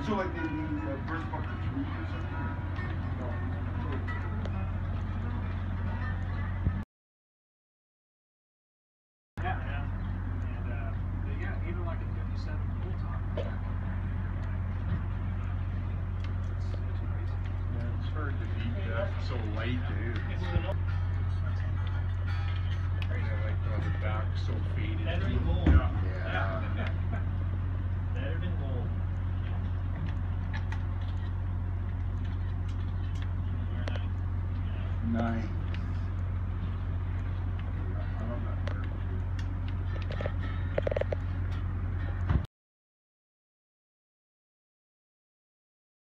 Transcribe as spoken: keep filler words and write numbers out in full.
So like the, the uh, birth bucket fruit or something? No. Yeah, yeah. And uh, yeah, even like a fifty-seven full top. It's, it's crazy. Yeah, it's hard to beat that. It's so light, dude. I like how the back's so faded. Better than gold. Yeah. Yeah. Better than gold. Nine.